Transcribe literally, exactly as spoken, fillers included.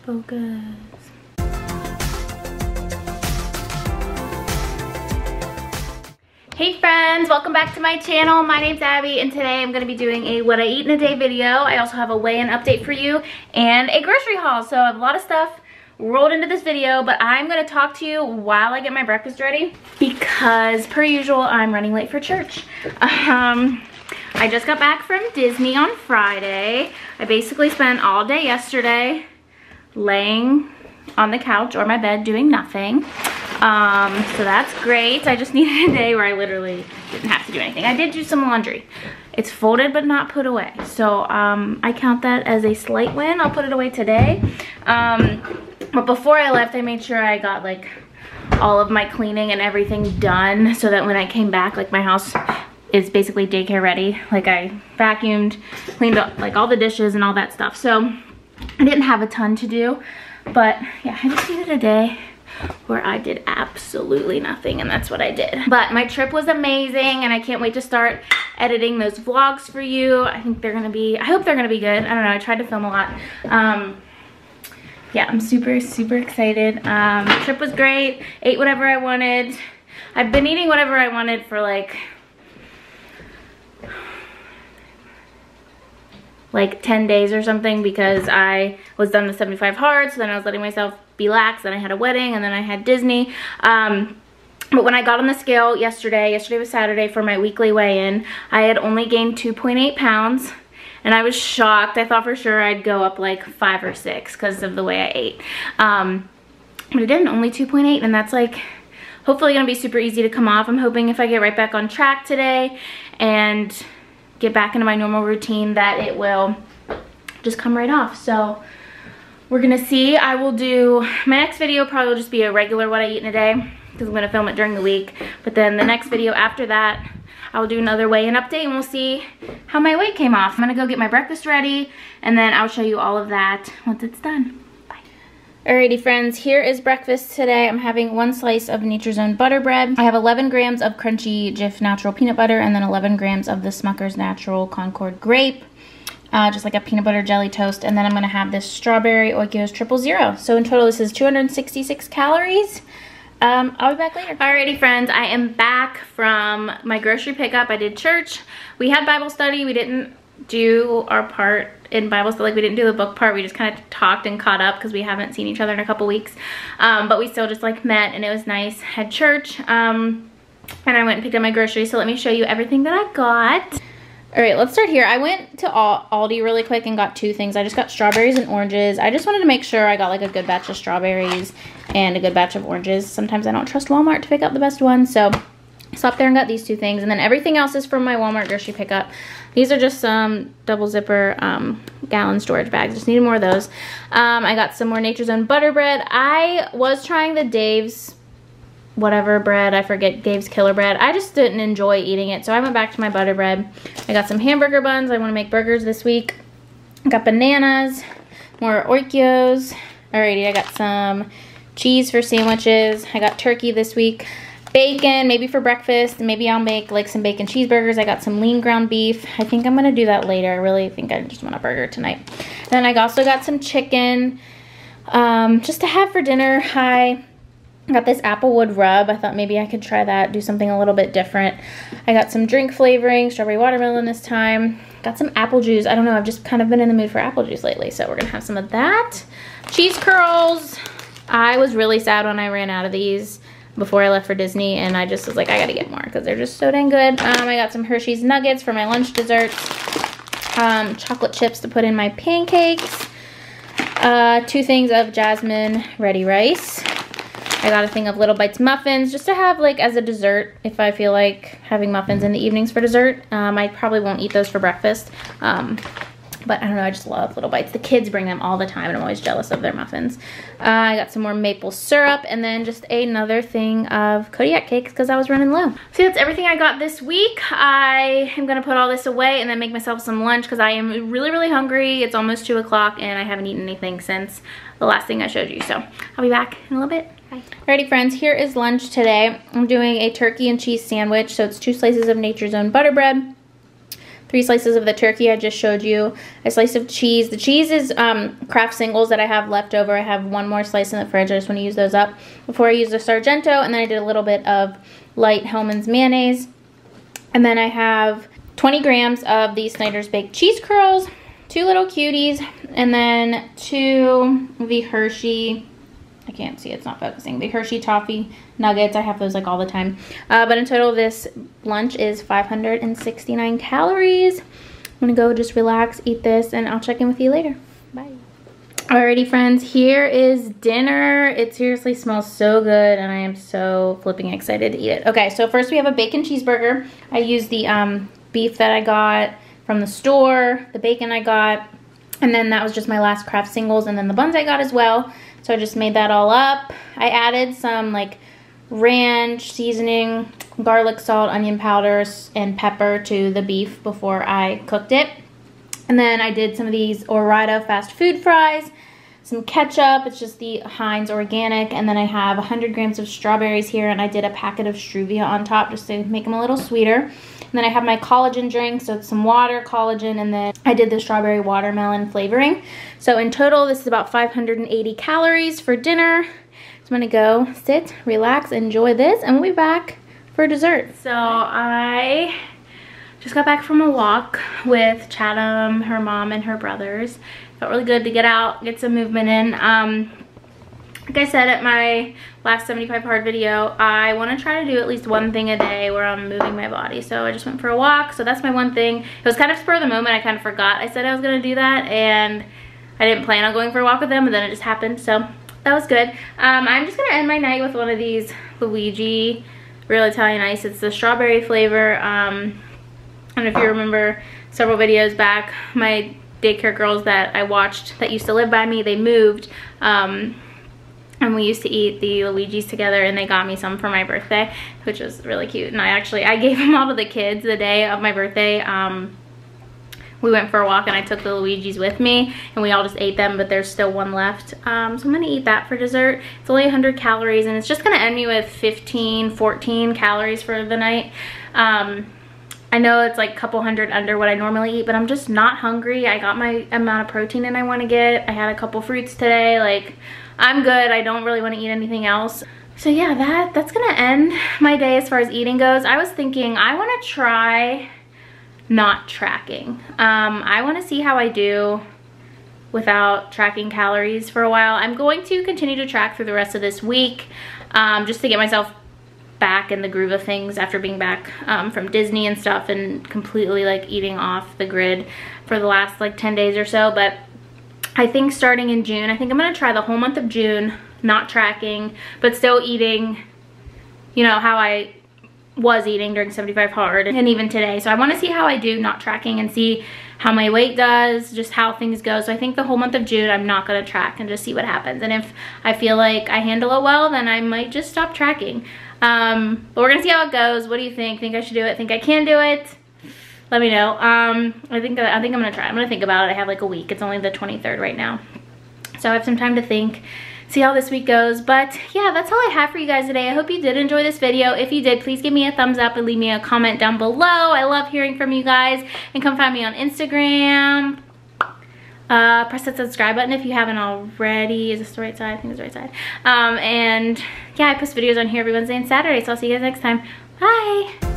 Focus. Hey friends, welcome back to my channel. My name's Abby and today I'm going to be doing a what I eat in a day video. I also have a weigh-in update for you and a grocery haul. So I have a lot of stuff rolled into this video, but I'm going to talk to you while I get my breakfast ready because per usual I'm running late for church. Um, I just got back from Disney on Friday. I basically spent all day yesterday laying on the couch or my bed doing nothing. Um, so that's great. I just needed a day where I literally didn't have to do anything. I did do some laundry. It's folded but not put away. So um, I count that as a slight win. I'll put it away today. Um, but before I left, I made sure I got like all of my cleaning and everything done so that when I came back, like my house is basically daycare ready. Like I vacuumed, cleaned up like all the dishes and all that stuff. So I didn't have a ton to do, but yeah, I just needed a day where I did absolutely nothing, and that's what I did. But my trip was amazing and I can't wait to start editing those vlogs for you. I think they're gonna be, I hope they're gonna be good. I don't know, I tried to film a lot. Um, yeah, I'm super, super excited. Um, the trip was great, ate whatever I wanted. I've been eating whatever I wanted for like, like ten days or something because I was done with seventy-five hard, so then I was letting myself be lax, then I had a wedding, and then I had Disney. Um, but when I got on the scale yesterday, yesterday was Saturday for my weekly weigh-in, I had only gained two point eight pounds, and I was shocked. I thought for sure I'd go up like five or six because of the way I ate. Um, but I didn't, only two point eight, and that's like hopefully gonna be super easy to come off. I'm hoping if I get right back on track today and get back into my normal routine that it will just come right off. So we're gonna see. I will do, my next video probably will just be a regular what I eat in a day because I'm gonna film it during the week. But then the next video after that, I will do another weigh-in update and we'll see how my weight came off. I'm gonna go get my breakfast ready and then I'll show you all of that once it's done. Bye. Alrighty friends, here is breakfast today. I'm having one slice of Nature's Own butter bread. I have eleven grams of crunchy Jif natural peanut butter and then eleven grams of the Smucker's Natural Concord grape. Uh, just like a peanut butter jelly toast, and then I'm gonna have this strawberry Oikos triple zero. So in total, this is two hundred sixty-six calories. Um, I'll be back later. Alrighty friends, I am back from my grocery pickup. I did church. We had Bible study. We didn't do our part in Bible study, like we didn't do the book part. We just kind of talked and caught up because we haven't seen each other in a couple weeks. Um, but we still just like met and it was nice. Had church, um, and I went and picked up my groceries. So let me show you everything that I got. All right, let's start here. I went to Aldi really quick and got two things. I just got strawberries and oranges. I just wanted to make sure I got like a good batch of strawberries and a good batch of oranges. Sometimes I don't trust Walmart to pick up the best ones, so I stopped there and got these two things. And then everything else is from my Walmart grocery pickup. These are just some double zipper um, gallon storage bags. Just needed more of those. Um, I got some more Nature's Own butter bread. I was trying the Dave's whatever bread, I forget, Dave's Killer bread. I just didn't enjoy eating it, so I went back to my butter bread. I got some hamburger buns. I want to make burgers this week. I got bananas, more Oikos. Alrighty, I got some cheese for sandwiches. I got turkey this week. Bacon, maybe for breakfast. Maybe I'll make like some bacon cheeseburgers. I got some lean ground beef. I think I'm gonna do that later. I really think I just want a burger tonight. Then I also got some chicken um, just to have for dinner. Hi. I got this applewood rub. I thought maybe I could try that, do something a little bit different. I got some drink flavoring, strawberry watermelon this time. Got some apple juice. I don't know, I've just kind of been in the mood for apple juice lately, so we're gonna have some of that. Cheese curls. I was really sad when I ran out of these before I left for Disney, and I just was like, I gotta get more because they're just so dang good. Um, I got some Hershey's Nuggets for my lunch desserts. Um, chocolate chips to put in my pancakes. Uh, two things of Jasmine Ready Rice. I got a thing of Little Bites muffins just to have like as a dessert if I feel like having muffins in the evenings for dessert. Um, I probably won't eat those for breakfast. Um, but I don't know, I just love Little Bites. The kids bring them all the time and I'm always jealous of their muffins. Uh, I got some more maple syrup and then just another thing of Kodiak cakes because I was running low. So that's everything I got this week. I am gonna put all this away and then make myself some lunch because I am really, really hungry. It's almost two o'clock and I haven't eaten anything since the last thing I showed you. So I'll be back in a little bit. Bye. Alrighty friends, here is lunch today. I'm doing a turkey and cheese sandwich. So it's two slices of Nature's Own butter bread, three slices of the turkey I just showed you, a slice of cheese. The cheese is um, Kraft singles that I have left over. I have one more slice in the fridge. I just want to use those up before I use the Sargento, and then I did a little bit of light Hellmann's mayonnaise. And then I have twenty grams of these Snyder's baked cheese curls, two little cuties, and then two of the Hershey, I can't see, it's not focusing, the Hershey toffee nuggets. I have those like all the time. Uh, but in total, this lunch is five hundred sixty-nine calories. I'm gonna go just relax, eat this, and I'll check in with you later. Bye. Alrighty friends, here is dinner. It seriously smells so good and I am so flipping excited to eat it. Okay, so first we have a bacon cheeseburger. I used the um, beef that I got from the store, the bacon I got, and then that was just my last Kraft singles, and then the buns I got as well. So I just made that all up. I added some like ranch seasoning, garlic, salt, onion powder, and pepper to the beef before I cooked it. And then I did some of these Ore-Ida fast food fries, some ketchup, it's just the Heinz organic, and then I have one hundred grams of strawberries here, and I did a packet of Struvia on top just to make them a little sweeter. And then I have my collagen drink, so it's some water, collagen, and then I did the strawberry watermelon flavoring. So in total, this is about five hundred eighty calories for dinner. So I'm gonna go sit, relax, enjoy this, and we'll be back for dessert. So I just got back from a walk with Chatham, her mom, and her brothers. Felt really good to get out, get some movement in. Um, like I said at my last seventy-five hard video, I want to try to do at least one thing a day where I'm moving my body. So I just went for a walk. So that's my one thing. It was kind of spur of the moment. I kind of forgot I said I was going to do that, and I didn't plan on going for a walk with them, and then it just happened. So that was good. Um, I'm just going to end my night with one of these Luigi Real Italian Ice. It's the strawberry flavor. Um, And if you remember several videos back, my daycare girls that I watched that used to live by me, they moved. Um, and we used to eat the Luigi's together, and they got me some for my birthday, which was really cute. And I actually, I gave them all to the kids the day of my birthday. Um, we went for a walk and I took the Luigi's with me, and we all just ate them, but there's still one left. Um, so I'm gonna eat that for dessert. It's only one hundred calories, and it's just gonna end me with fifteen, fourteen calories for the night. Um, I know it's like a couple hundred under what I normally eat, but I'm just not hungry. I got my amount of protein in I want to get. I had a couple fruits today. Like, I'm good. I don't really want to eat anything else. So yeah, that that's gonna end my day as far as eating goes. I was thinking I want to try not tracking. Um, I want to see how I do without tracking calories for a while. I'm going to continue to track through the rest of this week, um, just to get myself back in the groove of things after being back um, from Disney and stuff, and completely like eating off the grid for the last like ten days or so. But I think starting in June, I think I'm gonna try the whole month of June not tracking, but still eating, you know, how I was eating during seventy-five hard and even today. So I want to see how I do not tracking and see how my weight does, just how things go. So I think the whole month of June I'm not going to track and just see what happens. And if I feel like I handle it well, then I might just stop tracking. Um, but we're going to see how it goes. What do you think? Think I should do it? Think I can do it? Let me know. Um, I think I think I'm going to try. I'm going to think about it. I have like a week. It's only the twenty-third right now. So I have some time to think. See how this week goes. But yeah, that's all I have for you guys today. I hope you did enjoy this video. If you did, please give me a thumbs up and leave me a comment down below. I love hearing from you guys. And come find me on Instagram. Uh, press that subscribe button if you haven't already. Is this the right side? I think it's the right side. Um, and yeah, I post videos on here every Wednesday and Saturday. So I'll see you guys next time. Bye!